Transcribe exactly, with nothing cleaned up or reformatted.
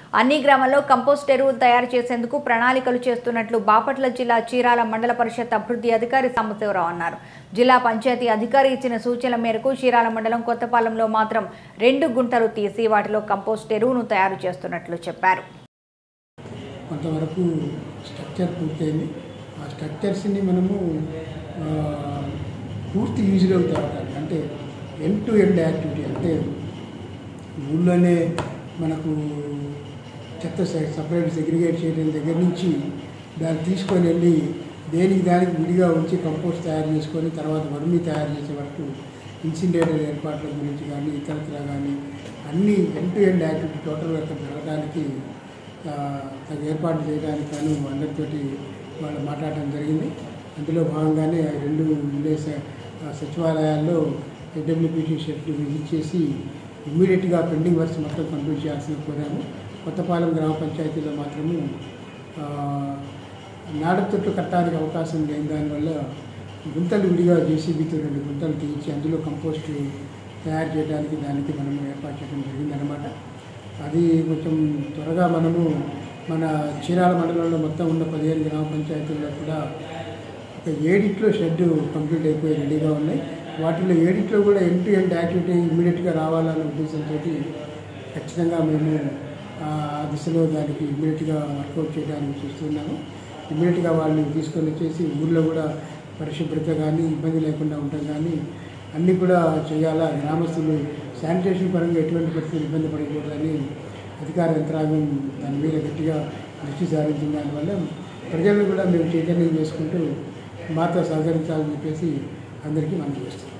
అన్ని గ్రామాల్లో కంపోస్ట్ ఎరువు తయారు చేసేందుకు ప్రణాళికలు చేస్తున్నట్లు బాపట్ల జిల్లా చీరాల మండల పరిషత్ అభివృద్ధి అధికారి సాంబశివరావు అన్నారు. జిల్లా పంచాయతీ అధికారి ఇచ్చిన సూచనల మేరకు చీరాల మండలం కొత్తపాలెంలో మాత్రం రెండు గుంటలు తీసి వాటిలో కంపోస్ట్ ఎరువును తయారు చేస్తున్నట్లు చెప్పారు. కొంతవరకు స్ట్రక్చర్ పూర్తయింది. ఆ స్ట్రక్చర్స్ని మనము పూర్తి యూజ్లోకి తేవాలి. అంటే ఎండ్ టు ఎండ్ యాక్టివిటీ, అంటే ఊళ్ళోనే మనకు చెత్త సపరేట్ సెగ్రిగేట్ చేయడం దగ్గర నుంచి దాన్ని తీసుకొని వెళ్ళి దేనికి దానికి విడిగా ఉంచి కంపోస్ట్ తయారు చేసుకొని తర్వాత వర్మీ తయారు చేసే వరకు ఇన్సినరేటర్ ఏర్పాట్ల గురించి కానీ ఇతరత్ర కానీ అన్ని end to end activity total work జరగడానికి తగ్గ ఏర్పాటు చేయడానికి కానీ అందరితోటి వాళ్ళు మాట్లాడటం జరిగింది. అందులో భాగంగానే రెండు విలేజ్ సచివాలయాల్లో హెచ్డబ్ల్యూపీటీ షెడ్లు విజిట్ చేసి ఇమ్మీడియట్గా పెండింగ్ వర్క్స్ మొత్తం కంప్లీట్ చేయాల్సిన కోరాము. కొత్తపాలెం గ్రామ పంచాయతీలో మాత్రము నాడతొట్టు కట్టడానికి అవకాశం లేని దానివల్ల గుంతలు విడిగా జేసీబీతో రెండు గుంతలు తీయించి అందులో కంపోస్ట్ తయారు చేయడానికి దానికి మనము ఏర్పాటు చేయడం జరిగిందనమాట. అది కొంచెం త్వరగా మనము మన చీరాల మండలంలో మొత్తం ఉన్న పదిహేను గ్రామ పంచాయతీల్లో కూడా ఒక ఏడిట్లో షెడ్ కంప్లీట్ అయిపోయి రెడీగా ఉన్నాయి. వాటిలో ఏడిట్లో కూడా ఎండ్ టు ఎండ్ యాక్టివిటీ ఇమ్మీడియట్గా రావాలనే ఉద్దేశంతో ఖచ్చితంగా మేము ఆ దిశలో దానికి ఇమ్మీడియట్గా వర్కౌట్ చేయడానికి చూస్తున్నాము. ఇమ్మీడియట్గా వాళ్ళని తీసుకొని వచ్చేసి ఊళ్ళో కూడా పరిశుభ్రత కానీ ఇబ్బంది లేకుండా ఉండటం కానీ అన్నీ కూడా చేయాలా. గ్రామస్తులు శానిటేషన్ పరంగా ఎటువంటి పరిస్థితులు ఇబ్బంది పడకూడదని అధికార యంత్రాంగం దాని మీద గట్టిగా దృష్టి సారించిన దానివల్ల ప్రజలను కూడా మేము చైతన్యం చేసుకుంటూ మాతో సహకరించాలని చెప్పేసి అందరికీ మనం చేస్తాం.